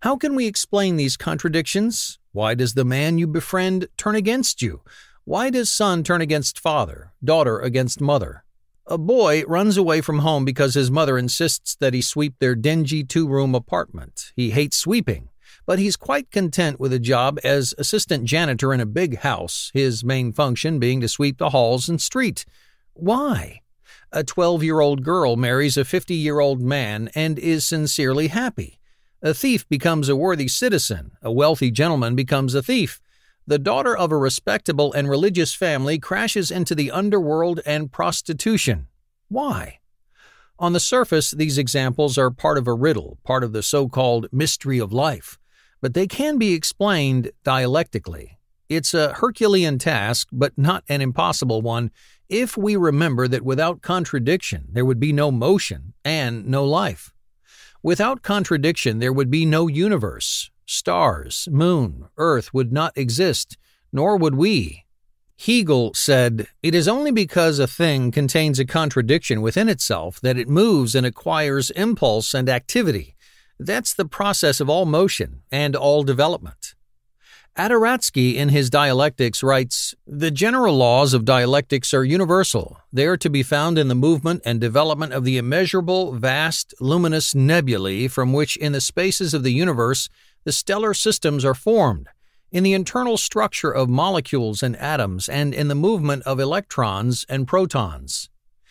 How can we explain these contradictions? Why does the man you befriend turn against you? Why does son turn against father, daughter against mother? A boy runs away from home because his mother insists that he sweep their dingy 2-room apartment. He hates sweeping, but he's quite content with a job as assistant janitor in a big house, his main function being to sweep the halls and street. Why? A 12-year-old girl marries a 50-year-old man and is sincerely happy. A thief becomes a worthy citizen. A wealthy gentleman becomes a thief. The daughter of a respectable and religious family crashes into the underworld and prostitution. Why? On the surface, these examples are part of a riddle, part of the so-called mystery of life, but they can be explained dialectically. It's a Herculean task, but not an impossible one, if we remember that without contradiction, there would be no motion and no life. Without contradiction, there would be no universe. Stars, moon, earth would not exist, nor would we. Hegel said, "It is only because a thing contains a contradiction within itself that it moves and acquires impulse and activity. That's the process of all motion and all development." Adaratsky, in his Dialectics, writes, "The general laws of dialectics are universal. They are to be found in the movement and development of the immeasurable, vast, luminous nebulae from which in the spaces of the universe the stellar systems are formed, in the internal structure of molecules and atoms, and in the movement of electrons and protons."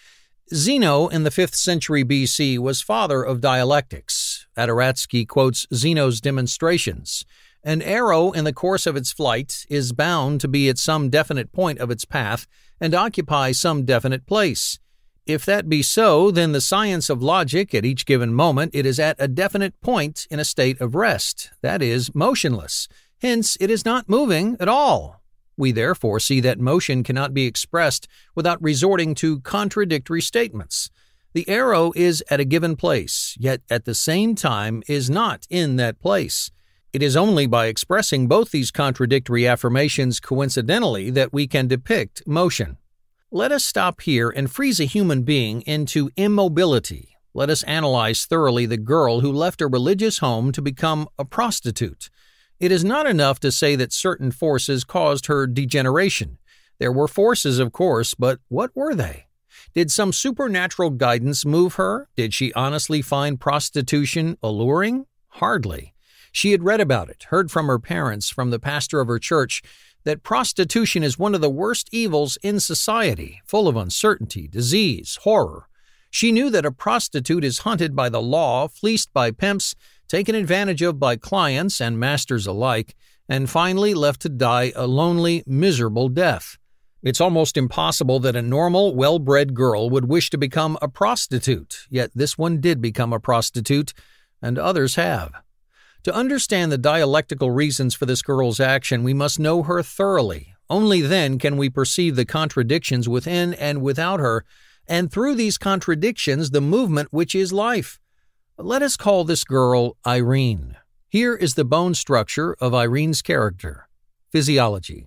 Zeno, in the 5th century BC, was father of dialectics. Adaratsky quotes Zeno's demonstrations. An arrow, in the course of its flight, is bound to be at some definite point of its path and occupy some definite place. If that be so, then the science of logic, at each given moment, it is at a definite point in a state of rest, that is, motionless. Hence, it is not moving at all. We therefore see that motion cannot be expressed without resorting to contradictory statements. The arrow is at a given place, yet at the same time is not in that place. It is only by expressing both these contradictory affirmations coincidentally that we can depict motion. Let us stop here and freeze a human being into immobility. Let us analyze thoroughly the girl who left a religious home to become a prostitute. It is not enough to say that certain forces caused her degeneration. There were forces, of course, but what were they? Did some supernatural guidance move her? Did she honestly find prostitution alluring? Hardly. She had read about it, heard from her parents, from the pastor of her church, that prostitution is one of the worst evils in society, full of uncertainty, disease, horror. She knew that a prostitute is hunted by the law, fleeced by pimps, taken advantage of by clients and masters alike, and finally left to die a lonely, miserable death. It's almost impossible that a normal, well-bred girl would wish to become a prostitute, yet this one did become a prostitute, and others have. To understand the dialectical reasons for this girl's action, we must know her thoroughly. Only then can we perceive the contradictions within and without her, and through these contradictions, the movement which is life. Let us call this girl Irene. Here is the bone structure of Irene's character. Physiology.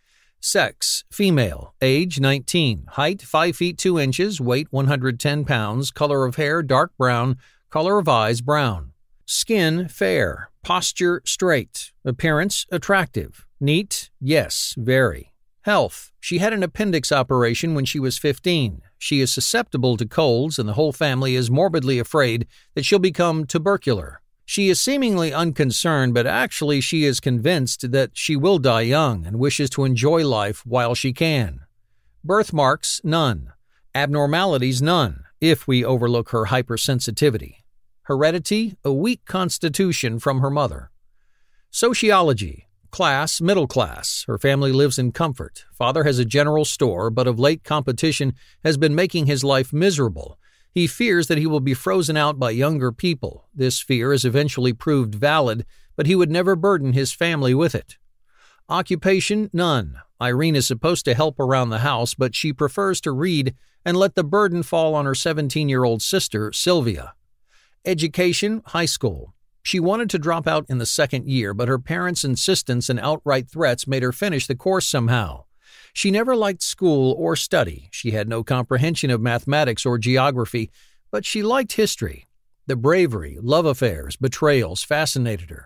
Sex, female, age 19, height 5 feet 2 inches, weight 110 pounds, color of hair dark brown, color of eyes brown. Skin fair, posture straight, appearance attractive, neat, yes, very. Health, she had an appendix operation when she was 15. She is susceptible to colds and the whole family is morbidly afraid that she'll become tubercular. She is seemingly unconcerned, but actually she is convinced that she will die young and wishes to enjoy life while she can. Birthmarks, none. Abnormalities, none, if we overlook her hypersensitivity. Heredity, a weak constitution from her mother. Sociology, class, middle class. Her family lives in comfort. Father has a general store, but of late competition has been making his life miserable. He fears that he will be frozen out by younger people. This fear is eventually proved valid, but he would never burden his family with it. Occupation, none. Irene is supposed to help around the house, but she prefers to read and let the burden fall on her 17-year-old sister, Sylvia. Education, high school. She wanted to drop out in the second year, but her parents' insistence and outright threats made her finish the course somehow. She never liked school or study. She had no comprehension of mathematics or geography, but she liked history. The bravery, love affairs, betrayals fascinated her.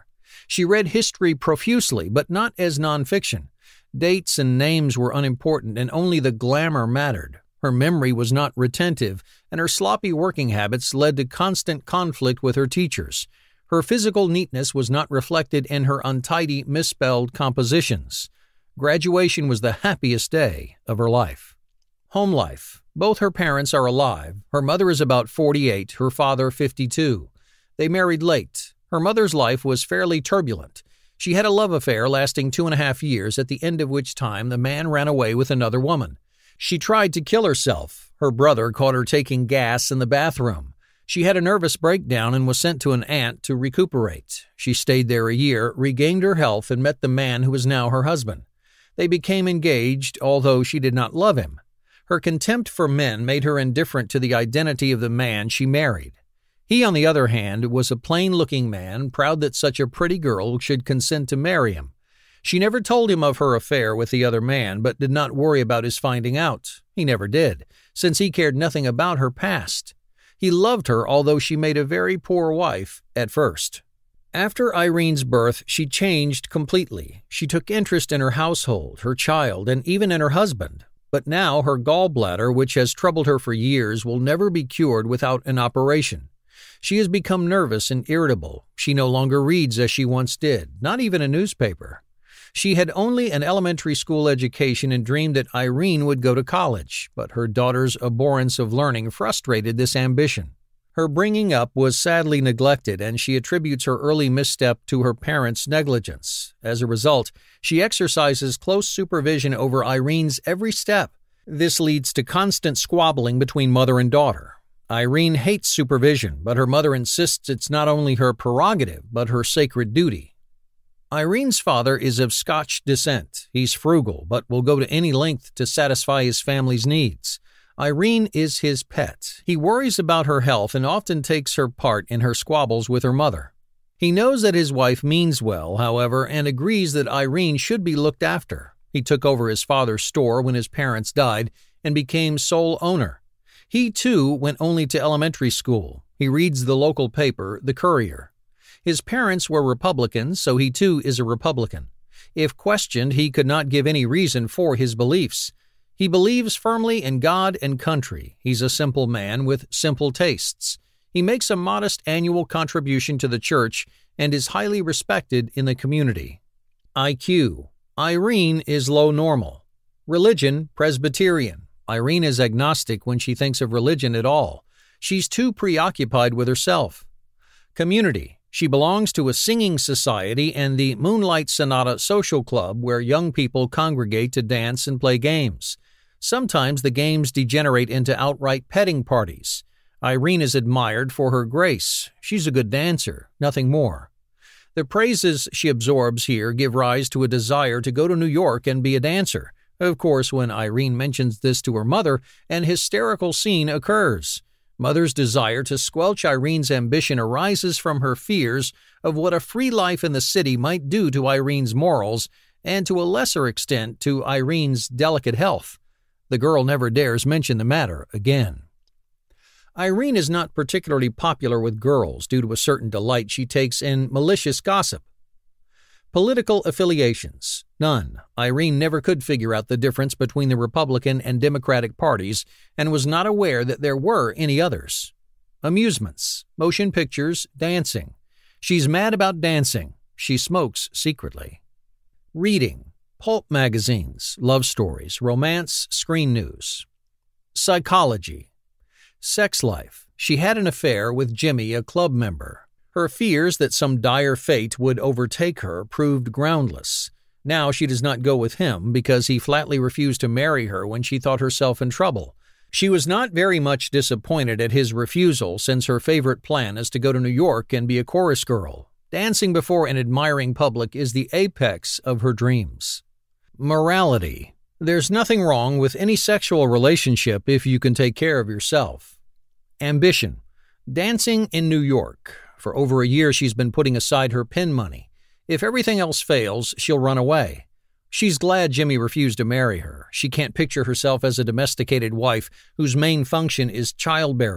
She read history profusely, but not as nonfiction. Dates and names were unimportant, and only the glamour mattered. Her memory was not retentive, and her sloppy working habits led to constant conflict with her teachers. Her physical neatness was not reflected in her untidy, misspelled compositions. Graduation was the happiest day of her life. Home life. Both her parents are alive. Her mother is about 48, her father 52. They married late. Her mother's life was fairly turbulent. She had a love affair lasting 2.5 years, at the end of which time the man ran away with another woman. She tried to kill herself. Her brother caught her taking gas in the bathroom. She had a nervous breakdown and was sent to an aunt to recuperate. She stayed there a year, regained her health, and met the man who is now her husband. They became engaged, although she did not love him. Her contempt for men made her indifferent to the identity of the man she married. He, on the other hand, was a plain-looking man, proud that such a pretty girl should consent to marry him. She never told him of her affair with the other man, but did not worry about his finding out. He never did, since he cared nothing about her past. He loved her, although she made a very poor wife at first. After Irene's birth, she changed completely. She took interest in her household, her child, and even in her husband. But now her gallbladder, which has troubled her for years, will never be cured without an operation. She has become nervous and irritable. She no longer reads as she once did, not even a newspaper. She had only an elementary school education and dreamed that Irene would go to college, but her daughter's abhorrence of learning frustrated this ambition. Her bringing up was sadly neglected, and she attributes her early misstep to her parents' negligence. As a result, she exercises close supervision over Irene's every step. This leads to constant squabbling between mother and daughter. Irene hates supervision, but her mother insists it's not only her prerogative, but her sacred duty. Irene's father is of Scotch descent. He's frugal, but will go to any length to satisfy his family's needs. Irene is his pet. He worries about her health and often takes her part in her squabbles with her mother. He knows that his wife means well, however, and agrees that Irene should be looked after. He took over his father's store when his parents died and became sole owner. He, too, went only to elementary school. He reads the local paper, The Courier. His parents were Republicans, so he too is a Republican. If questioned, he could not give any reason for his beliefs. He believes firmly in God and country. He's a simple man with simple tastes. He makes a modest annual contribution to the church and is highly respected in the community. IQ. Irene is low normal. Religion, Presbyterian. Irene is agnostic when she thinks of religion at all. She's too preoccupied with herself. Community. She belongs to a singing society and the Moonlight Sonata Social Club, where young people congregate to dance and play games. Sometimes the games degenerate into outright petting parties. Irene is admired for her grace. She's a good dancer, nothing more. The praises she absorbs here give rise to a desire to go to New York and be a dancer. Of course, when Irene mentions this to her mother, an hysterical scene occurs. Mother's desire to squelch Irene's ambition arises from her fears of what a free life in the city might do to Irene's morals and, to a lesser extent, to Irene's delicate health. The girl never dares mention the matter again. Irene is not particularly popular with girls due to a certain delight she takes in malicious gossip. Political affiliations. None. Irene never could figure out the difference between the Republican and Democratic parties and was not aware that there were any others. Amusements. Motion pictures, dancing. She's mad about dancing. She smokes secretly. Reading. Pulp magazines, love stories, romance, screen news. Psychology. Sex life. She had an affair with Jimmy, a club member. Her fears that some dire fate would overtake her proved groundless. Now she does not go with him because he flatly refused to marry her when she thought herself in trouble. She was not very much disappointed at his refusal, since her favorite plan is to go to New York and be a chorus girl. Dancing before an admiring public is the apex of her dreams. Morality. There's nothing wrong with any sexual relationship if you can take care of yourself. Ambition. Dancing in New York. For over a year, she's been putting aside her pin money. If everything else fails, she'll run away. She's glad Jimmy refused to marry her. She can't picture herself as a domesticated wife whose main function is childbearing.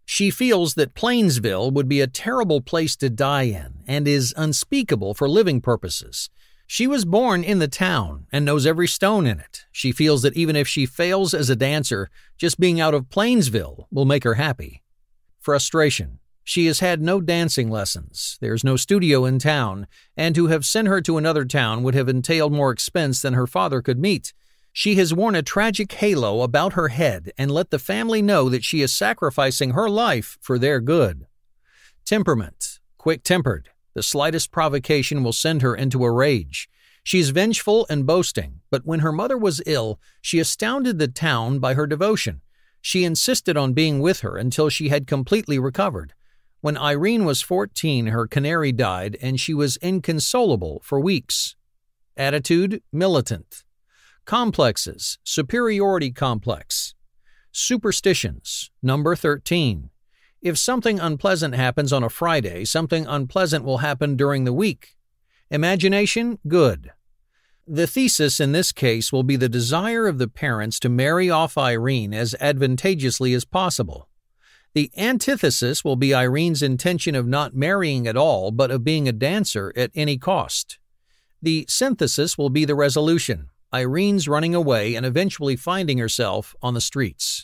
She feels that Plainsville would be a terrible place to die in and is unspeakable for living purposes. She was born in the town and knows every stone in it. She feels that even if she fails as a dancer, just being out of Plainsville will make her happy. Frustration. She has had no dancing lessons. There's no studio in town, and to have sent her to another town would have entailed more expense than her father could meet. She has worn a tragic halo about her head and let the family know that she is sacrificing her life for their good. Temperament. Quick-tempered. The slightest provocation will send her into a rage. She's vengeful and boasting, but when her mother was ill, she astounded the town by her devotion. She insisted on being with her until she had completely recovered. When Irene was 14, her canary died, and she was inconsolable for weeks. Attitude, militant. Complexes, superiority complex. Superstitions, number 13. If something unpleasant happens on a Friday, something unpleasant will happen during the week. Imagination, good. The thesis in this case will be the desire of the parents to marry off Irene as advantageously as possible. The antithesis will be Irene's intention of not marrying at all, but of being a dancer at any cost. The synthesis will be the resolution, Irene's running away and eventually finding herself on the streets.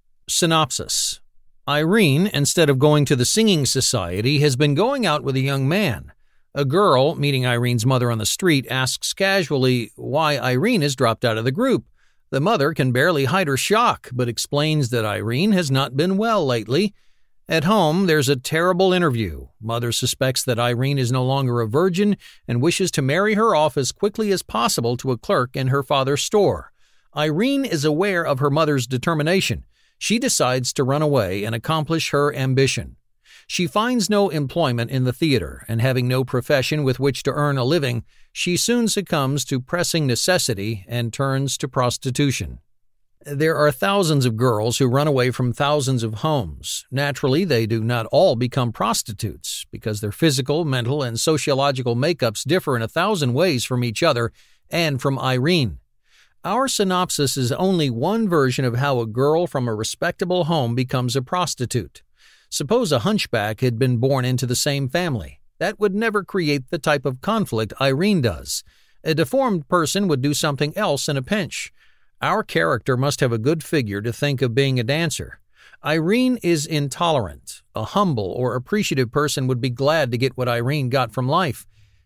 Synopsis. Irene, instead of going to the singing society, has been going out with a young man. A girl, meeting Irene's mother on the street, asks casually why Irene has dropped out of the group. The mother can barely hide her shock, but explains that Irene has not been well lately. At home, there's a terrible interview. Mother suspects that Irene is no longer a virgin and wishes to marry her off as quickly as possible to a clerk in her father's store. Irene is aware of her mother's determination. She decides to run away and accomplish her ambition. She finds no employment in the theater, and having no profession with which to earn a living, she soon succumbs to pressing necessity and turns to prostitution. There are thousands of girls who run away from thousands of homes. Naturally, they do not all become prostitutes, because their physical, mental, and sociological makeups differ in 1,000 ways from each other and from Irene. Our synopsis is only one version of how a girl from a respectable home becomes a prostitute. Suppose a hunchback had been born into the same family. That would never create the type of conflict Irene does. A deformed person would do something else in a pinch. Our character must have a good figure to think of being a dancer. Irene is intolerant. A humble or appreciative person would be glad to get what Irene got from life.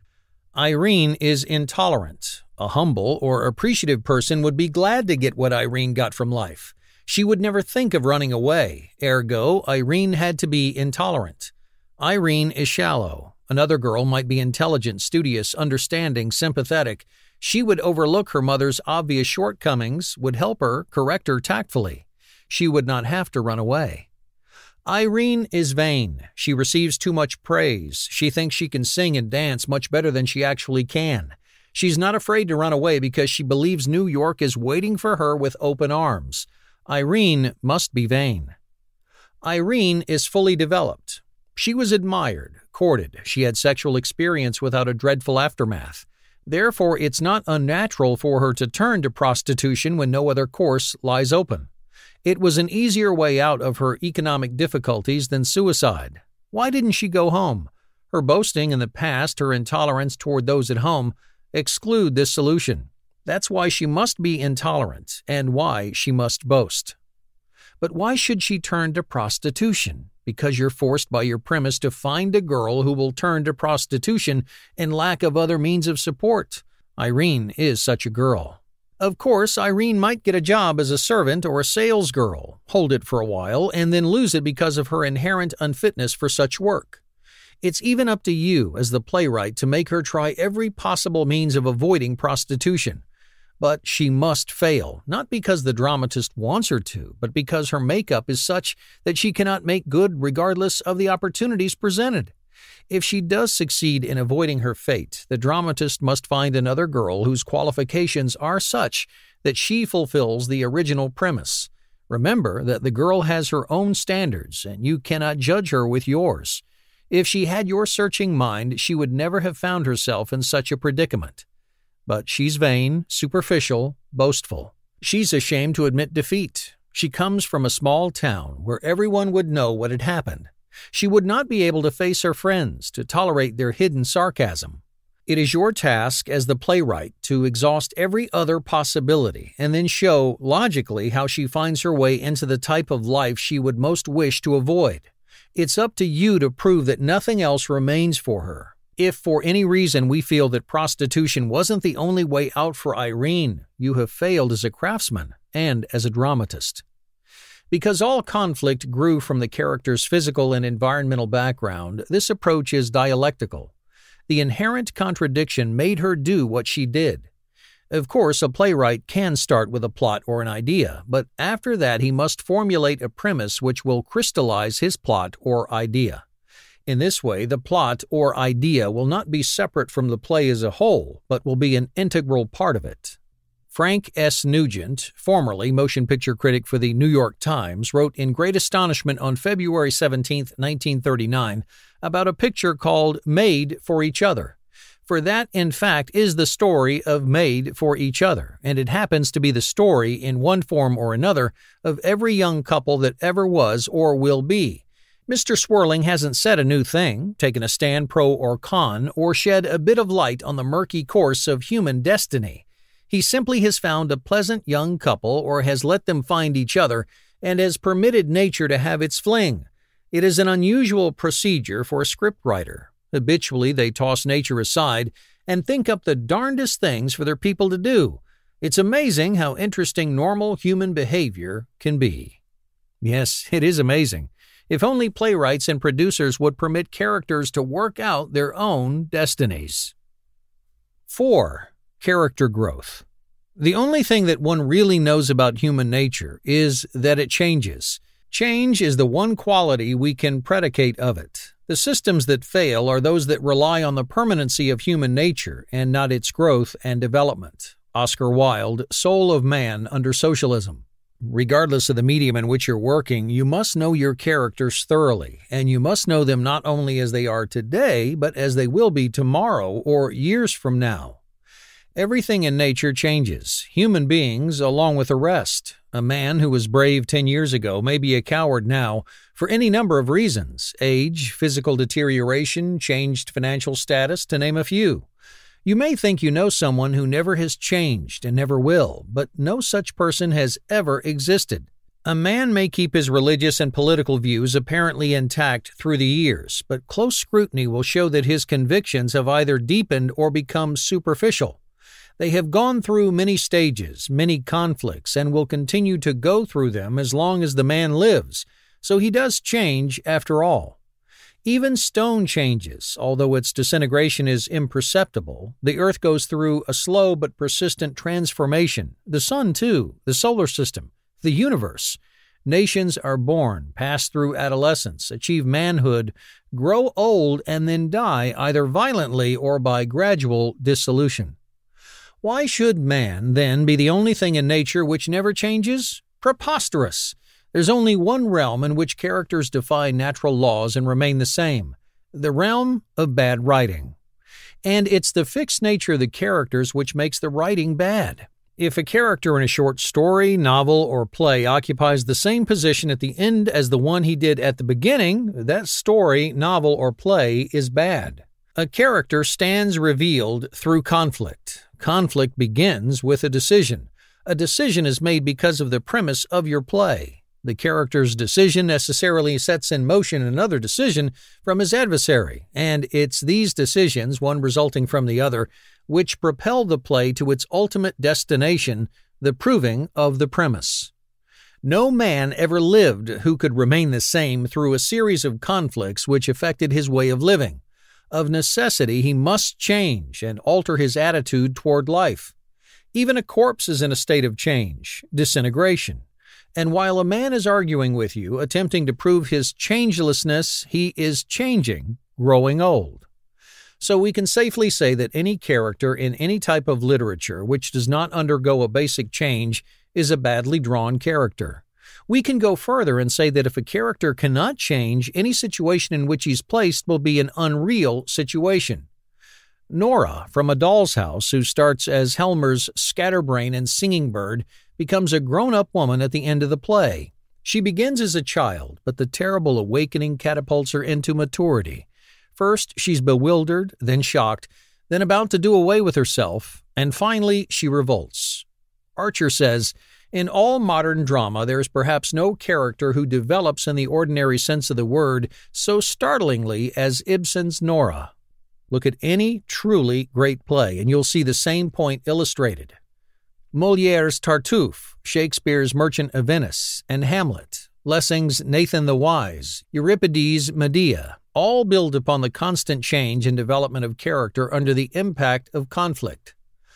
Irene is intolerant. A humble or appreciative person would be glad to get what Irene got from life. She would never think of running away. Ergo, Irene had to be intolerant. Irene is shallow. Another girl might be intelligent, studious, understanding, sympathetic. She would overlook her mother's obvious shortcomings, would help her, correct her tactfully. She would not have to run away. Irene is vain. She receives too much praise. She thinks she can sing and dance much better than she actually can. She's not afraid to run away because she believes New York is waiting for her with open arms. Irene must be vain. Irene is fully developed. She was admired, courted. She had sexual experience without a dreadful aftermath. Therefore, it's not unnatural for her to turn to prostitution when no other course lies open. It was an easier way out of her economic difficulties than suicide. Why didn't she go home? Her boasting in the past, her intolerance toward those at home, exclude this solution. That's why she must be intolerant and why she must boast. But why should she turn to prostitution? Because you're forced by your premise to find a girl who will turn to prostitution in lack of other means of support. Irene is such a girl. Of course, Irene might get a job as a servant or a sales girl, hold it for a while, and then lose it because of her inherent unfitness for such work. It's even up to you as the playwright to make her try every possible means of avoiding prostitution. But she must fail, not because the dramatist wants her to, but because her makeup is such that she cannot make good regardless of the opportunities presented. If she does succeed in avoiding her fate, the dramatist must find another girl whose qualifications are such that she fulfills the original premise. Remember that the girl has her own standards, and you cannot judge her with yours. If she had your searching mind, she would never have found herself in such a predicament. But she's vain, superficial, boastful. She's ashamed to admit defeat. She comes from a small town where everyone would know what had happened. She would not be able to face her friends, to tolerate their hidden sarcasm. It is your task as the playwright to exhaust every other possibility and then show, logically, how she finds her way into the type of life she would most wish to avoid. It's up to you to prove that nothing else remains for her. If for any reason we feel that prostitution wasn't the only way out for Irene, you have failed as a craftsman and as a dramatist. Because all conflict grew from the character's physical and environmental background, this approach is dialectical. The inherent contradiction made her do what she did. Of course, a playwright can start with a plot or an idea, but after that he must formulate a premise which will crystallize his plot or idea. In this way, the plot or idea will not be separate from the play as a whole, but will be an integral part of it. Frank S. Nugent, formerly motion picture critic for the New York Times, wrote in great astonishment on February 17, 1939, about a picture called Made for Each Other. For that, in fact, is the story of Made for Each Other, and it happens to be the story, in one form or another, of every young couple that ever was or will be. Mr. Swirling hasn't said a new thing, taken a stand pro or con, or shed a bit of light on the murky course of human destiny. He simply has found a pleasant young couple or has let them find each other and has permitted nature to have its fling. It is an unusual procedure for a scriptwriter. Habitually, they toss nature aside and think up the darndest things for their people to do. It's amazing how interesting normal human behavior can be. Yes, it is amazing. If only playwrights and producers would permit characters to work out their own destinies. 4. Character growth. The only thing that one really knows about human nature is that it changes. Change is the one quality we can predicate of it. The systems that fail are those that rely on the permanency of human nature and not its growth and development. Oscar Wilde, Soul of Man Under Socialism. Regardless of the medium in which you're working, you must know your characters thoroughly, and you must know them not only as they are today, but as they will be tomorrow or years from now. Everything in nature changes, human beings along with the rest. A man who was brave 10 years ago may be a coward now for any number of reasons: age, physical deterioration, changed financial status, to name a few. You may think you know someone who never has changed and never will, but no such person has ever existed. A man may keep his religious and political views apparently intact through the years, but close scrutiny will show that his convictions have either deepened or become superficial. They have gone through many stages, many conflicts, and will continue to go through them as long as the man lives, so he does change after all. Even stone changes, although its disintegration is imperceptible. The earth goes through a slow but persistent transformation. The sun, too, the solar system, the universe. Nations are born, pass through adolescence, achieve manhood, grow old, and then die either violently or by gradual dissolution. Why should man, then, be the only thing in nature which never changes? Preposterous! There's only one realm in which characters defy natural laws and remain the same: the realm of bad writing. And it's the fixed nature of the characters which makes the writing bad. If a character in a short story, novel, or play occupies the same position at the end as the one he did at the beginning, that story, novel, or play is bad. A character stands revealed through conflict. Conflict begins with a decision. A decision is made because of the premise of your play. The character's decision necessarily sets in motion another decision from his adversary, and it's these decisions, one resulting from the other, which propel the play to its ultimate destination, the proving of the premise. No man ever lived who could remain the same through a series of conflicts which affected his way of living. Of necessity, he must change and alter his attitude toward life. Even a corpse is in a state of change, disintegration. And while a man is arguing with you, attempting to prove his changelessness, he is changing, growing old. So we can safely say that any character in any type of literature which does not undergo a basic change is a badly drawn character. We can go further and say that if a character cannot change, any situation in which he's placed will be an unreal situation. Nora from A Doll's House, who starts as Helmer's scatterbrain and singing bird, becomes a grown-up woman at the end of the play. She begins as a child, but the terrible awakening catapults her into maturity. First, she's bewildered, then shocked, then about to do away with herself, and finally she revolts. Archer says, "In all modern drama, there is perhaps no character who develops in the ordinary sense of the word so startlingly as Ibsen's Nora." Look at any truly great play, and you'll see the same point illustrated. Molière's Tartuffe, Shakespeare's Merchant of Venice, and Hamlet, Lessing's Nathan the Wise, Euripides' Medea, all build upon the constant change and development of character under the impact of conflict.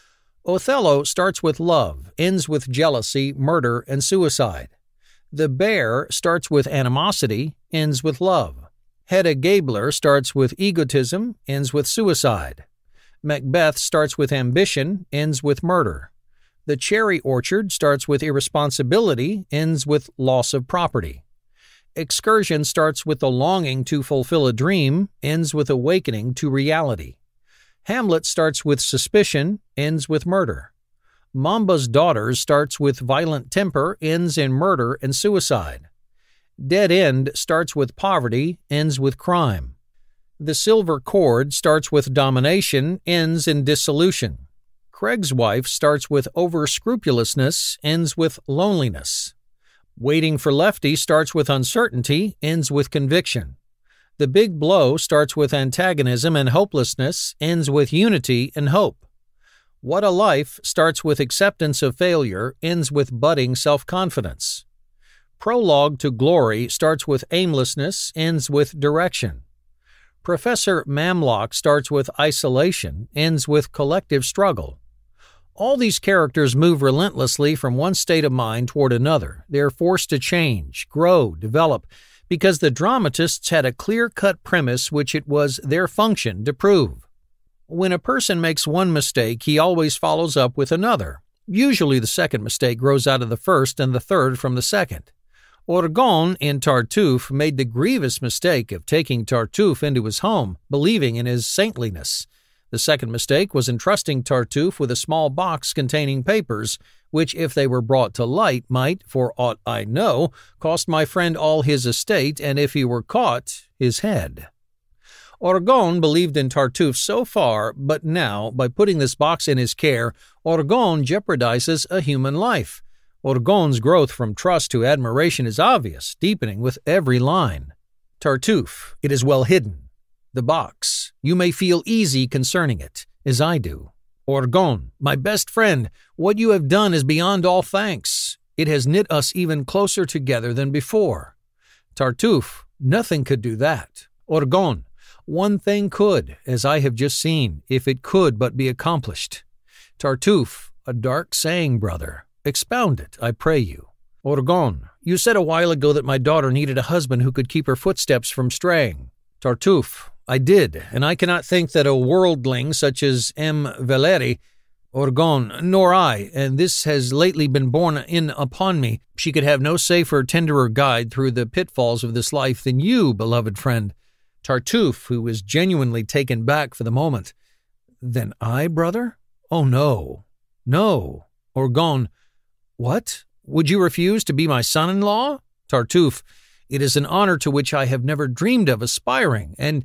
Othello starts with love, ends with jealousy, murder, and suicide. The Bear starts with animosity, ends with love. Hedda Gabler starts with egotism, ends with suicide. Macbeth starts with ambition, ends with murder. The Cherry Orchard starts with irresponsibility, ends with loss of property. Excursion starts with the longing to fulfill a dream, ends with awakening to reality. Hamlet starts with suspicion, ends with murder. Mamba's Daughters starts with violent temper, ends in murder and suicide. Dead End starts with poverty, ends with crime. The Silver Cord starts with domination, ends in dissolution. Craig's Wife starts with over-scrupulousness, ends with loneliness. Waiting for Lefty starts with uncertainty, ends with conviction. The Big Blow starts with antagonism and hopelessness, ends with unity and hope. What a Life starts with acceptance of failure, ends with budding self-confidence. Prologue to Glory starts with aimlessness, ends with direction. Professor Mamlock starts with isolation, ends with collective struggle. All these characters move relentlessly from one state of mind toward another. They are forced to change, grow, develop, because the dramatists had a clear-cut premise which it was their function to prove. When a person makes one mistake, he always follows up with another. Usually the second mistake grows out of the first and the third from the second. Orgon in Tartuffe made the grievous mistake of taking Tartuffe into his home, believing in his saintliness. The second mistake was entrusting Tartuffe with a small box containing papers, which, if they were brought to light, might, for aught I know, cost my friend all his estate, and if he were caught, his head. Orgon believed in Tartuffe so far, but now, by putting this box in his care, Orgon jeopardizes a human life. Orgon's growth from trust to admiration is obvious, deepening with every line. Tartuffe, it is well hidden. The box, you may feel easy concerning it, as I do. Orgon, my best friend, what you have done is beyond all thanks. It has knit us even closer together than before. Tartuffe, nothing could do that. Orgon, one thing could, as I have just seen, if it could but be accomplished. Tartuffe, a dark saying, brother. Expound it, I pray you. Orgon, you said a while ago that my daughter needed a husband who could keep her footsteps from straying. Tartuffe, I did, and I cannot think that a worldling such as M. Valeri, Orgon, nor I, and this has lately been borne in upon me, she could have no safer, tenderer guide through the pitfalls of this life than you, beloved friend. Tartuffe, who was genuinely taken back for the moment. Then I, brother? Oh, no. No. Orgon, what? Would you refuse to be my son-in-law? Tartuffe, it is an honor to which I have never dreamed of aspiring, and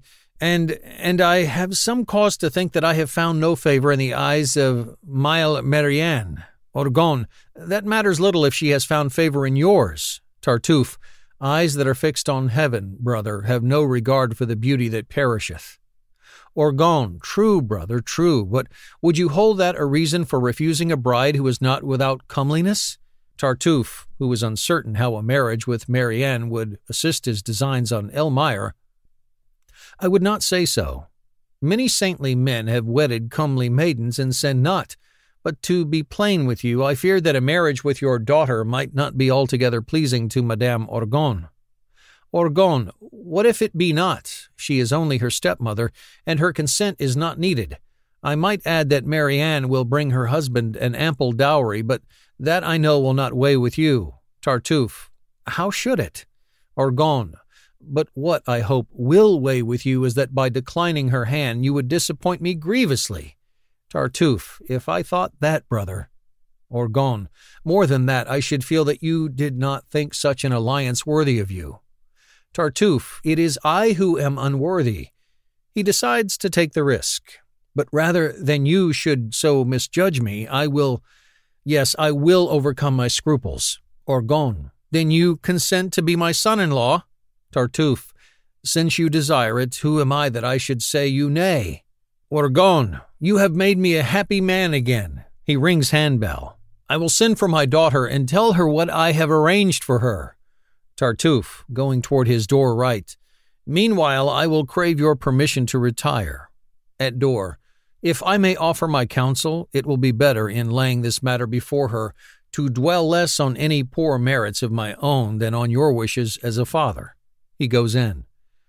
I have some cause to think that I have found no favor in the eyes of Maile Marianne. Orgon, that matters little if she has found favor in yours. Tartuffe, eyes that are fixed on heaven, brother, have no regard for the beauty that perisheth. Orgon, true, brother, true, but would you hold that a reason for refusing a bride who is not without comeliness? Tartuffe, who was uncertain how a marriage with Marianne would assist his designs on Elmire, I would not say so. Many saintly men have wedded comely maidens and sin not, but to be plain with you, I fear that a marriage with your daughter might not be altogether pleasing to Madame Orgon. Orgon, what if it be not? She is only her stepmother, and her consent is not needed. I might add that Marianne will bring her husband an ample dowry, but that I know will not weigh with you. Tartuffe, how should it? Orgon, but what, I hope, will weigh with you is that by declining her hand you would disappoint me grievously. Tartuffe, if I thought that, brother. Orgon, more than that, I should feel that you did not think such an alliance worthy of you. Tartuffe, it is I who am unworthy. He decides to take the risk. But rather than you should so misjudge me, I will overcome my scruples. Orgon, then you consent to be my son-in-law? Tartuffe, since you desire it, who am I that I should say you nay? Orgon, you have made me a happy man again. He rings handbell. I will send for my daughter and tell her what I have arranged for her. Tartuffe, going toward his door right. Meanwhile, I will crave your permission to retire. At door. If I may offer my counsel, it will be better, in laying this matter before her, to dwell less on any poor merits of my own than on your wishes as a father. He goes in.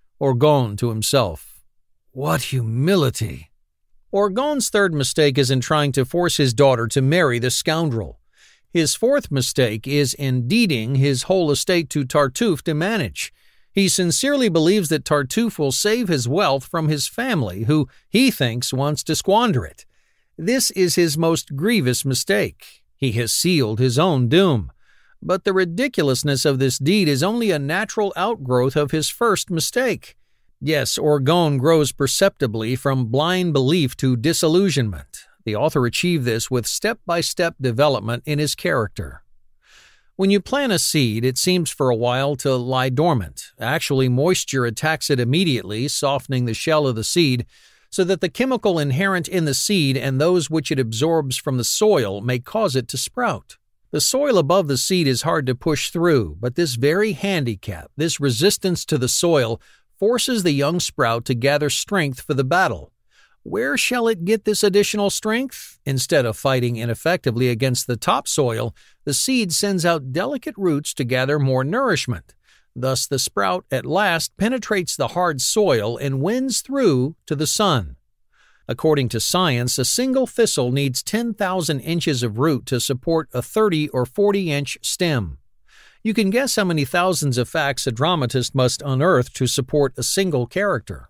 Orgon to himself. What humility! Orgon's third mistake is in trying to force his daughter to marry the scoundrel. His fourth mistake is in deeding his whole estate to Tartuffe to manage. He sincerely believes that Tartuffe will save his wealth from his family, who he thinks wants to squander it. This is his most grievous mistake. He has sealed his own doom. But the ridiculousness of this deed is only a natural outgrowth of his first mistake. Yes, Orgon grows perceptibly from blind belief to disillusionment. The author achieved this with step-by-step development in his character. When you plant a seed, it seems for a while to lie dormant. Actually, moisture attacks it immediately, softening the shell of the seed, so that the chemical inherent in the seed and those which it absorbs from the soil may cause it to sprout. The soil above the seed is hard to push through, but this very handicap, this resistance to the soil, forces the young sprout to gather strength for the battle. Where shall it get this additional strength? Instead of fighting ineffectively against the topsoil, the seed sends out delicate roots to gather more nourishment. Thus the sprout at last penetrates the hard soil and wins through to the sun. According to science, a single thistle needs 10,000 inches of root to support a 30 or 40-inch stem. You can guess how many thousands of facts a dramatist must unearth to support a single character.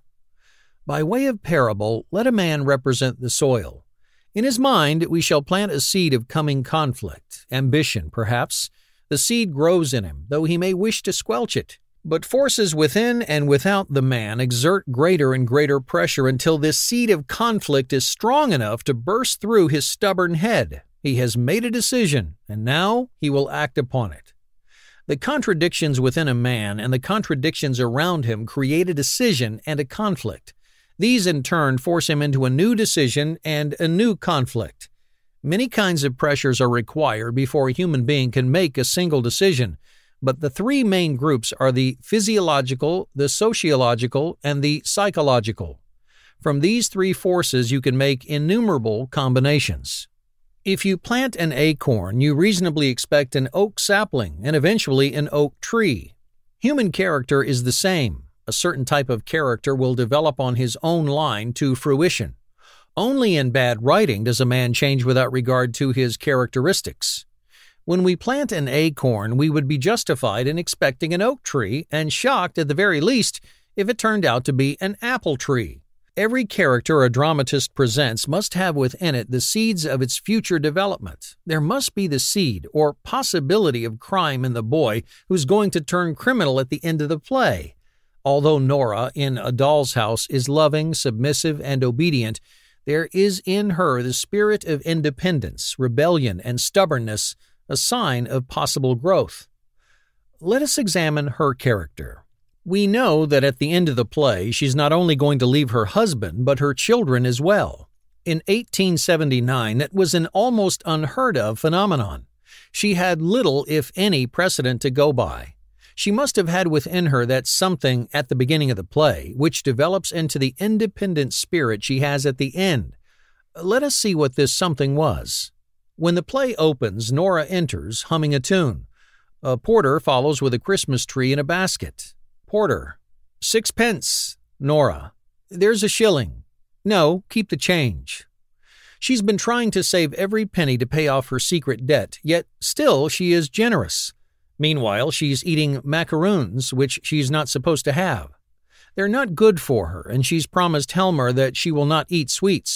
By way of parable, let a man represent the soil. In his mind, we shall plant a seed of coming conflict, ambition, perhaps. The seed grows in him, though he may wish to squelch it. But forces within and without the man exert greater and greater pressure until this seed of conflict is strong enough to burst through his stubborn head. He has made a decision, and now he will act upon it. The contradictions within a man and the contradictions around him create a decision and a conflict. These, in turn, force him into a new decision and a new conflict. Many kinds of pressures are required before a human being can make a single decision, but the three main groups are the physiological, the sociological, and the psychological. From these three forces you can make innumerable combinations. If you plant an acorn, you reasonably expect an oak sapling and eventually an oak tree. Human character is the same. A certain type of character will develop on his own line to fruition. Only in bad writing does a man change without regard to his characteristics. When we plant an acorn, we would be justified in expecting an oak tree and shocked at the very least if it turned out to be an apple tree. Every character a dramatist presents must have within it the seeds of its future development. There must be the seed or possibility of crime in the boy who's going to turn criminal at the end of the play. Although Nora in A Doll's House is loving, submissive, and obedient, there is in her the spirit of independence, rebellion, and stubbornness, a sign of possible growth. Let us examine her character. We know that at the end of the play, she's not only going to leave her husband, but her children as well. In 1879, that was an almost unheard of phenomenon. She had little, if any, precedent to go by. She must have had within her that something at the beginning of the play, which develops into the independent spirit she has at the end. Let us see what this something was. When the play opens, Nora enters, humming a tune. A porter follows with a Christmas tree in a basket. Porter: 6 pence. Nora: there's a shilling. No, keep the change. She's been trying to save every penny to pay off her secret debt, yet still she is generous. Meanwhile, she's eating macaroons, which she's not supposed to have. They're not good for her, and she's promised Helmer that she will not eat sweets.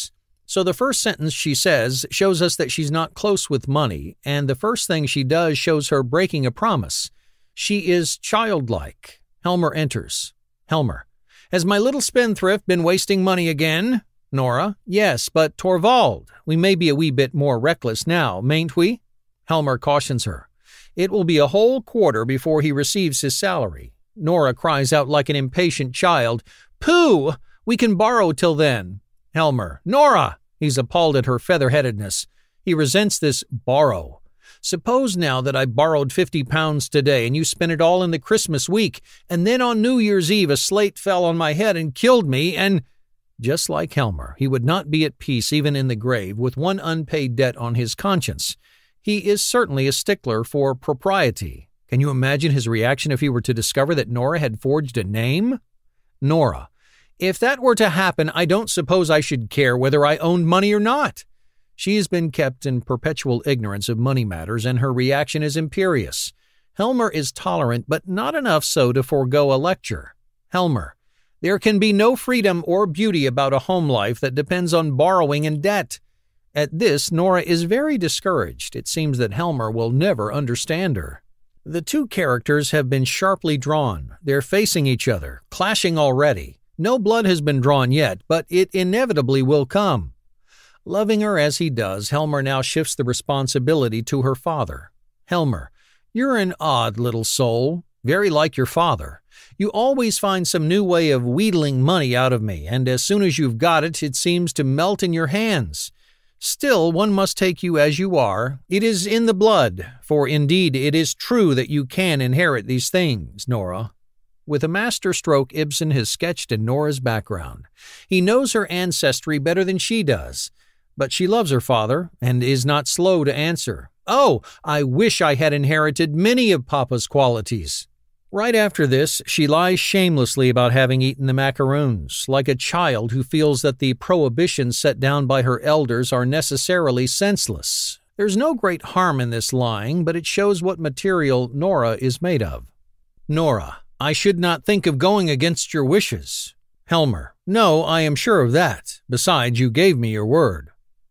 So the first sentence she says shows us that she's not close with money, and the first thing she does shows her breaking a promise. She is childlike. Helmer enters. Helmer: Has my little spendthrift been wasting money again? Nora: Yes, but Torvald, we may be a wee bit more reckless now, mayn't we? Helmer cautions her. It will be a whole quarter before he receives his salary. Nora cries out like an impatient child, Pooh! We can borrow till then. Helmer: Nora! He's appalled at her feather-headedness. He resents this borrow. Suppose now that I borrowed £50 today and you spent it all in the Christmas week, and then on New Year's Eve a slate fell on my head and killed me, and... Just like Helmer, he would not be at peace even in the grave with one unpaid debt on his conscience. He is certainly a stickler for propriety. Can you imagine his reaction if he were to discover that Nora had forged a name? Nora: If that were to happen, I don't suppose I should care whether I owned money or not. She has been kept in perpetual ignorance of money matters, and her reaction is imperious. Helmer is tolerant, but not enough so to forego a lecture. Helmer: There can be no freedom or beauty about a home life that depends on borrowing and debt. At this, Nora is very discouraged. It seems that Helmer will never understand her. The two characters have been sharply drawn. They're facing each other, clashing already. No blood has been drawn yet, but it inevitably will come. Loving her as he does, Helmer now shifts the responsibility to her father. Helmer: You're an odd little soul, very like your father. You always find some new way of wheedling money out of me, and as soon as you've got it, it seems to melt in your hands. Still, one must take you as you are. It is in the blood, for indeed it is true that you can inherit these things, Nora. With a master stroke, Ibsen has sketched in Nora's background. He knows her ancestry better than she does. But she loves her father, and is not slow to answer. Oh, I wish I had inherited many of Papa's qualities. Right after this, she lies shamelessly about having eaten the macaroons, like a child who feels that the prohibitions set down by her elders are necessarily senseless. There's no great harm in this lying, but it shows what material Nora is made of. Nora: I should not think of going against your wishes. Helmer: No, I am sure of that. Besides, you gave me your word.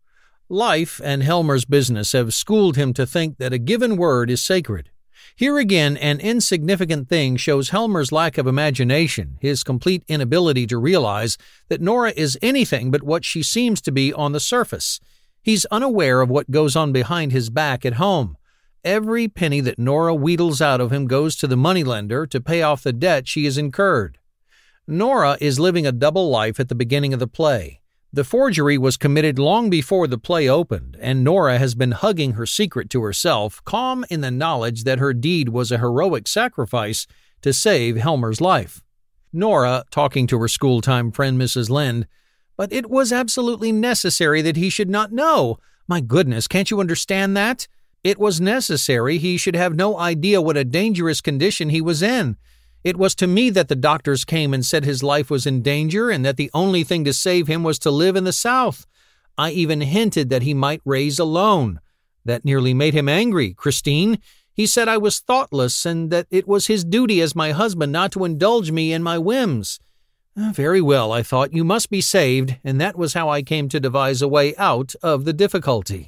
Life and Helmer's business have schooled him to think that a given word is sacred. Here again, an insignificant thing shows Helmer's lack of imagination, his complete inability to realize that Nora is anything but what she seems to be on the surface. He's unaware of what goes on behind his back at home. Every penny that Nora wheedles out of him goes to the moneylender to pay off the debt she has incurred. Nora is living a double life at the beginning of the play. The forgery was committed long before the play opened, and Nora has been hugging her secret to herself, calm in the knowledge that her deed was a heroic sacrifice to save Helmer's life. Nora, talking to her school-time friend Mrs. Lind, but it was absolutely necessary that he should not know. My goodness, can't you understand that? It was necessary he should have no idea what a dangerous condition he was in. It was to me that the doctors came and said his life was in danger and that the only thing to save him was to live in the South. I even hinted that he might raise alone. That nearly made him angry, Christine. He said I was thoughtless and that it was his duty as my husband not to indulge me in my whims. Very well, I thought, you must be saved, and that was how I came to devise a way out of the difficulty.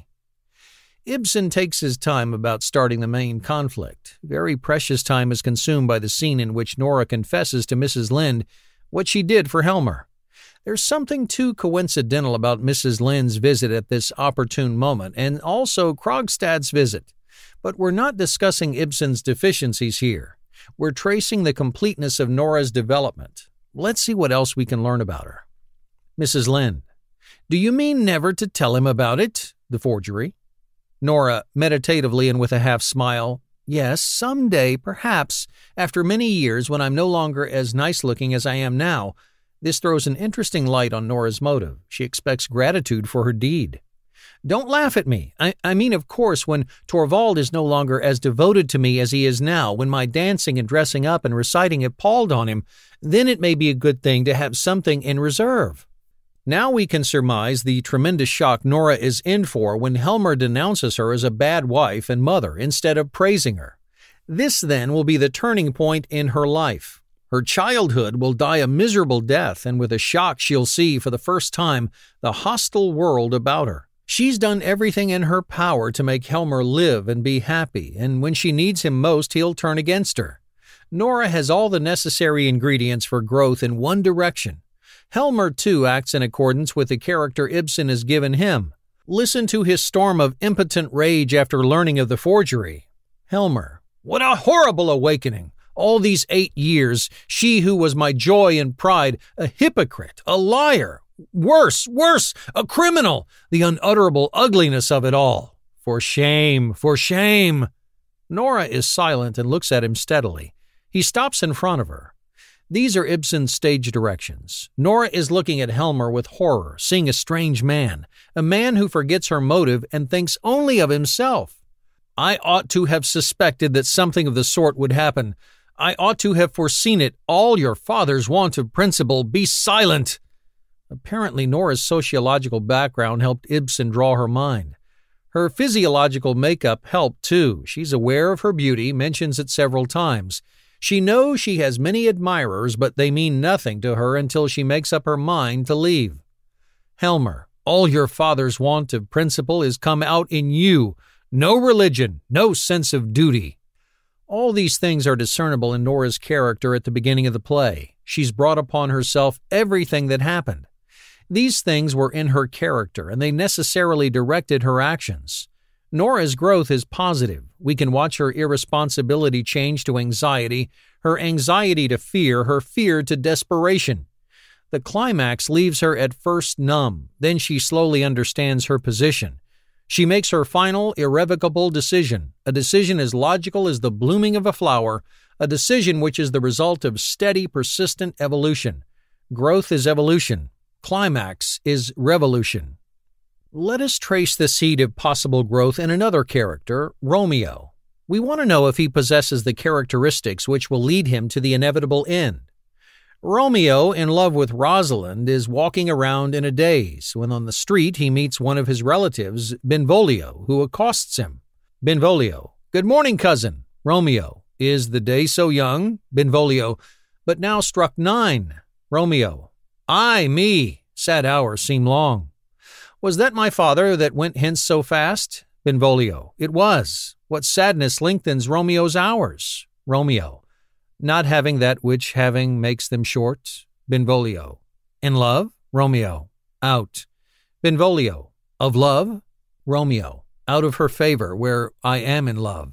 Ibsen takes his time about starting the main conflict. Very precious time is consumed by the scene in which Nora confesses to Mrs. Lind what she did for Helmer. There's something too coincidental about Mrs. Lind's visit at this opportune moment, and also Krogstad's visit. But we're not discussing Ibsen's deficiencies here. We're tracing the completeness of Nora's development. Let's see what else we can learn about her. Mrs. Lind: Do you mean never to tell him about it, the forgery? Nora, meditatively and with a half-smile: Yes, some day, perhaps, after many years when I'm no longer as nice-looking as I am now. This throws an interesting light on Nora's motive. She expects gratitude for her deed. Don't laugh at me. I mean, of course, when Torvald is no longer as devoted to me as he is now, when my dancing and dressing up and reciting have palled on him, then it may be a good thing to have something in reserve. Now we can surmise the tremendous shock Nora is in for when Helmer denounces her as a bad wife and mother instead of praising her. This, then, will be the turning point in her life. Her childhood will die a miserable death, and with a shock she'll see for the first time the hostile world about her. She's done everything in her power to make Helmer live and be happy, and when she needs him most, he'll turn against her. Nora has all the necessary ingredients for growth in one direction. Helmer, too, acts in accordance with the character Ibsen has given him. Listen to his storm of impotent rage after learning of the forgery. Helmer: "What a horrible awakening! All these 8 years, she who was my joy and pride, a hypocrite, a liar, worse, a criminal, the unutterable ugliness of it all. For shame, for shame!" Nora is silent and looks at him steadily. He stops in front of her. These are Ibsen's stage directions. Nora is looking at Helmer with horror, seeing a strange man, a man who forgets her motive and thinks only of himself. "I ought to have suspected that something of the sort would happen. I ought to have foreseen it. All your father's want of principle. Be silent." Apparently, Nora's sociological background helped Ibsen draw her mind. Her physiological makeup helped, too. She's aware of her beauty, mentions it several times. She knows she has many admirers, but they mean nothing to her until she makes up her mind to leave. Helmer: "All your father's want of principle is come out in you. No religion, no sense of duty." All these things are discernible in Nora's character at the beginning of the play. She's brought upon herself everything that happened. These things were in her character, and they necessarily directed her actions. Nora's growth is positive. We can watch her irresponsibility change to anxiety, her anxiety to fear, her fear to desperation. The climax leaves her at first numb. Then she slowly understands her position. She makes her final, irrevocable decision, a decision as logical as the blooming of a flower, a decision which is the result of steady, persistent evolution. Growth is evolution. Climax is revolution. Let us trace the seed of possible growth in another character, Romeo. We want to know if he possesses the characteristics which will lead him to the inevitable end. Romeo, in love with Rosalind, is walking around in a daze when on the street he meets one of his relatives, Benvolio, who accosts him. Benvolio: "Good morning, cousin." Romeo: "Is the day so young?" Benvolio: "But now struck 9. Romeo: "Ay, me, sad hours seem long." "Was that my father that went hence so fast?" Benvolio: "It was. What sadness lengthens Romeo's hours?" Romeo: "Not having that which having makes them short." Benvolio: "In love?" Romeo: "Out." Benvolio: "Of love?" Romeo: "Out of her favor, where I am in love."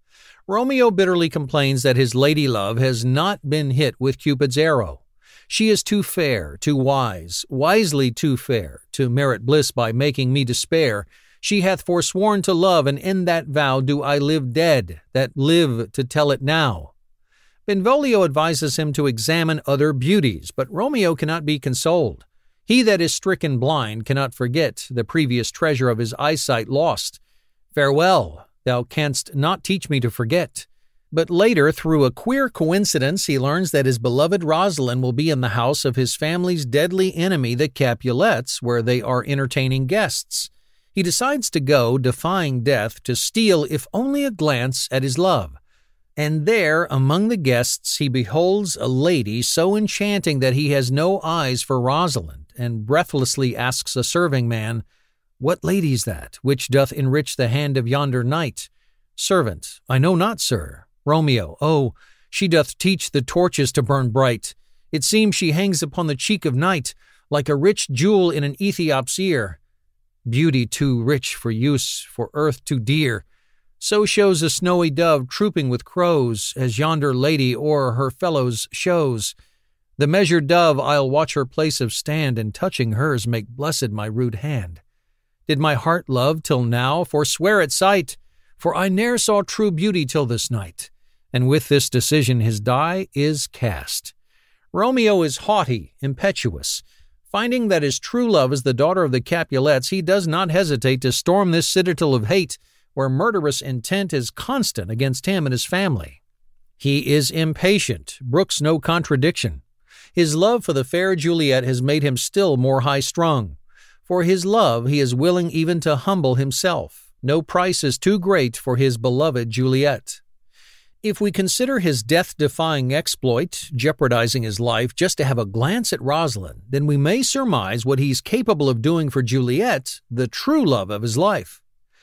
Romeo bitterly complains that his lady love has not been hit with Cupid's arrow. "She is too fair, too wise, wisely too fair, to merit bliss by making me despair. She hath forsworn to love, and in that vow do I live dead, that live to tell it now." Benvolio advises him to examine other beauties, but Romeo cannot be consoled. He that is stricken blind cannot forget the previous treasure of his eyesight lost. "Farewell, thou canst not teach me to forget." But later, through a queer coincidence, he learns that his beloved Rosalind will be in the house of his family's deadly enemy, the Capulets, where they are entertaining guests. He decides to go, defying death, to steal, if only a glance, at his love. And there, among the guests, he beholds a lady so enchanting that he has no eyes for Rosalind, and breathlessly asks a serving man, "What lady's that, which doth enrich the hand of yonder knight?" Servant: "I know not, sir." Romeo: "Oh, she doth teach the torches to burn bright. It seems she hangs upon the cheek of night, like a rich jewel in an Ethiop's ear. Beauty too rich for use, for earth too dear. So shows a snowy dove trooping with crows, as yonder lady o'er her fellows shows. The measured dove I'll watch her place of stand, and touching hers make blessed my rude hand. Did my heart love till now, forswear at sight, for I ne'er saw true beauty till this night. And with this decision his die is cast. Romeo is haughty, impetuous. Finding that his true love is the daughter of the Capulets, he does not hesitate to storm this citadel of hate, where murderous intent is constant against him and his family. He is impatient, brooks no contradiction. His love for the fair Juliet has made him still more high-strung. For his love he is willing even to humble himself. No price is too great for his beloved Juliet. If we consider his death-defying exploit, jeopardizing his life just to have a glance at Rosalind, then we may surmise what he's capable of doing for Juliet, the true love of his life.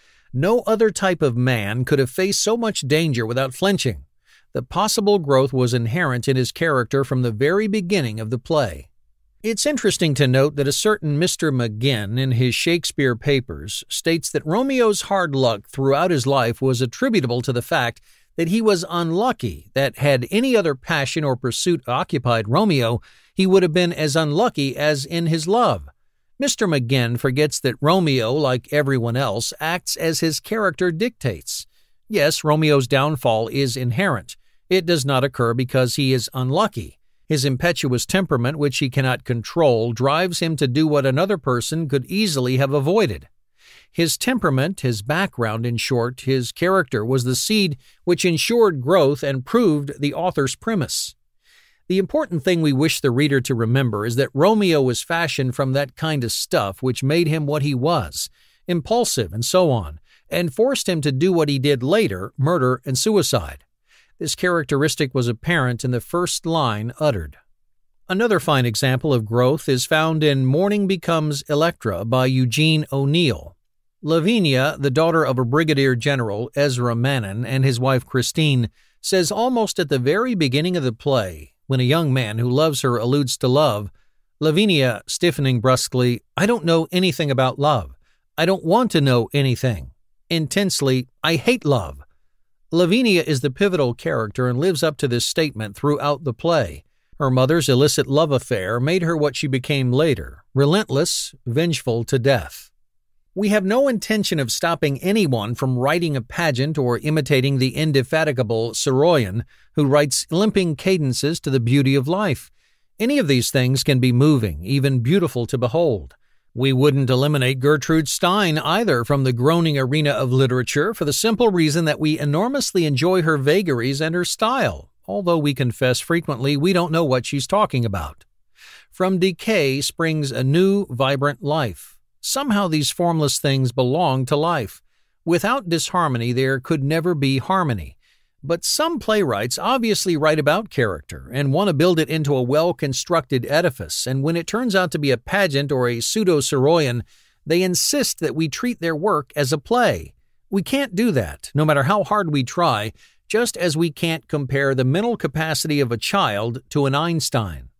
No other type of man could have faced so much danger without flinching. The possible growth was inherent in his character from the very beginning of the play. It's interesting to note that a certain Mr. McGinn in his Shakespeare papers states that Romeo's hard luck throughout his life was attributable to the fact that he was unlucky, that had any other passion or pursuit occupied Romeo, he would have been as unlucky as in his love. Mr. McGinn forgets that Romeo, like everyone else, acts as his character dictates. Yes, Romeo's downfall is inherent. It does not occur because he is unlucky. His impetuous temperament, which he cannot control, drives him to do what another person could easily have avoided. His temperament, his background, in short, his character, was the seed which ensured growth and proved the author's premise. The important thing we wish the reader to remember is that Romeo was fashioned from that kind of stuff which made him what he was, impulsive and so on, and forced him to do what he did later, murder and suicide. This characteristic was apparent in the first line uttered. Another fine example of growth is found in Morning Becomes Electra by Eugene O'Neill. Lavinia, the daughter of a brigadier general, Ezra Manon, and his wife Christine, says almost at the very beginning of the play, when a young man who loves her alludes to love, Lavinia, stiffening brusquely, "I don't know anything about love. I don't want to know anything." Intensely, "I hate love." Lavinia is the pivotal character and lives up to this statement throughout the play. Her mother's illicit love affair made her what she became later, relentless, vengeful to death. We have no intention of stopping anyone from writing a pageant or imitating the indefatigable Soroyan, who writes limping cadences to the beauty of life. Any of these things can be moving, even beautiful to behold. We wouldn't eliminate Gertrude Stein either from the groaning arena of literature for the simple reason that we enormously enjoy her vagaries and her style, although we confess frequently we don't know what she's talking about. From decay springs a new, vibrant life. Somehow these formless things belong to life. Without disharmony, there could never be harmony. But some playwrights obviously write about character and want to build it into a well-constructed edifice, and when it turns out to be a pageant or a pseudo-Soroyan, they insist that we treat their work as a play. We can't do that, no matter how hard we try, just as we can't compare the mental capacity of a child to an Einstein.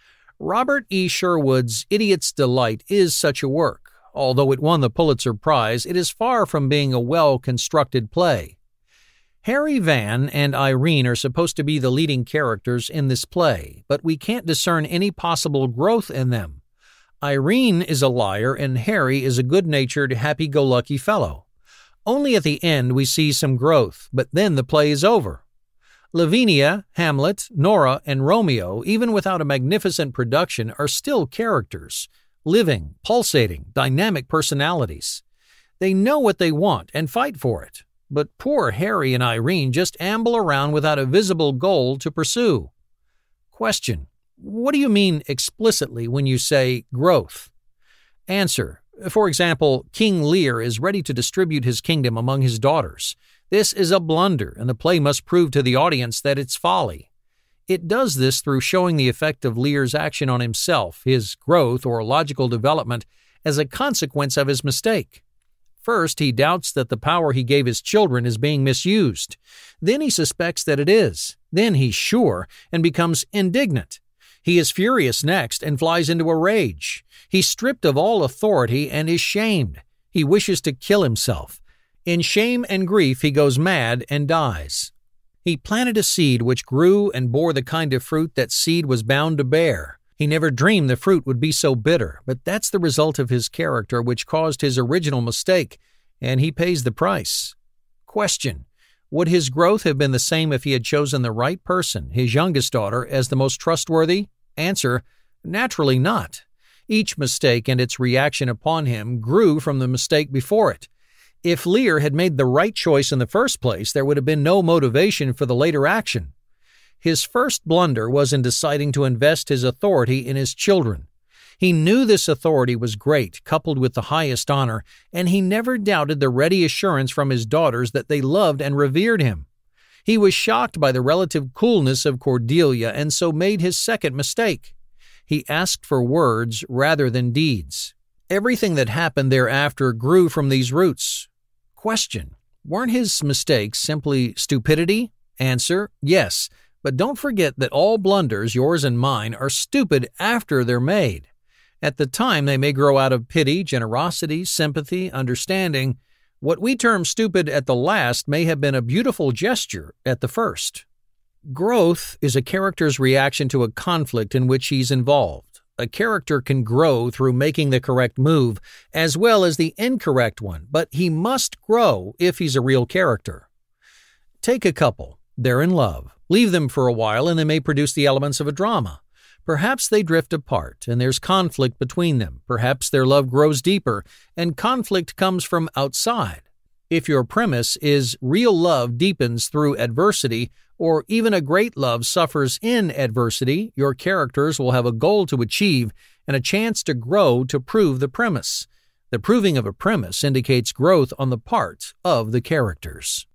Robert E. Sherwood's Idiot's Delight is such a work. Although it won the Pulitzer Prize, it is far from being a well-constructed play. Harry Van and Irene are supposed to be the leading characters in this play, but we can't discern any possible growth in them. Irene is a liar and Harry is a good-natured, happy-go-lucky fellow. Only at the end we see some growth, but then the play is over. Lavinia, Hamlet, Nora, and Romeo, even without a magnificent production, are still characters. Living, pulsating, dynamic personalities. They know what they want and fight for it. But poor Harry and Irene just amble around without a visible goal to pursue. Question: what do you mean explicitly when you say growth? Answer: for example, King Lear is ready to distribute his kingdom among his daughters. This is a blunder, and the play must prove to the audience that it's folly. It does this through showing the effect of Lear's action on himself, his growth or logical development, as a consequence of his mistake. First, he doubts that the power he gave his children is being misused. Then he suspects that it is. Then he's sure and becomes indignant. He is furious next and flies into a rage. He's stripped of all authority and is shamed. He wishes to kill himself. In shame and grief, he goes mad and dies. He planted a seed which grew and bore the kind of fruit that seed was bound to bear. He never dreamed the fruit would be so bitter, but that's the result of his character which caused his original mistake, and he pays the price. Question: would his growth have been the same if he had chosen the right person, his youngest daughter, as the most trustworthy? Answer: naturally not. Each mistake and its reaction upon him grew from the mistake before it. If Lear had made the right choice in the first place, there would have been no motivation for the later action. His first blunder was in deciding to invest his authority in his children. He knew this authority was great, coupled with the highest honor, and he never doubted the ready assurance from his daughters that they loved and revered him. He was shocked by the relative coolness of Cordelia and so made his second mistake. He asked for words rather than deeds. Everything that happened thereafter grew from these roots. Question: weren't his mistakes simply stupidity? Answer: yes, but don't forget that all blunders, yours and mine, are stupid after they're made. At the time, they may grow out of pity, generosity, sympathy, understanding. What we term stupid at the last may have been a beautiful gesture at the first. Growth is a character's reaction to a conflict in which he's involved. A character can grow through making the correct move as well as the incorrect one, but he must grow if he's a real character. Take a couple. They're in love. Leave them for a while and they may produce the elements of a drama. Perhaps they drift apart and there's conflict between them. Perhaps their love grows deeper and conflict comes from outside. If your premise is real love deepens through adversity, or even a great love suffers in adversity, your characters will have a goal to achieve and a chance to grow to prove the premise. The proving of a premise indicates growth on the part of the characters.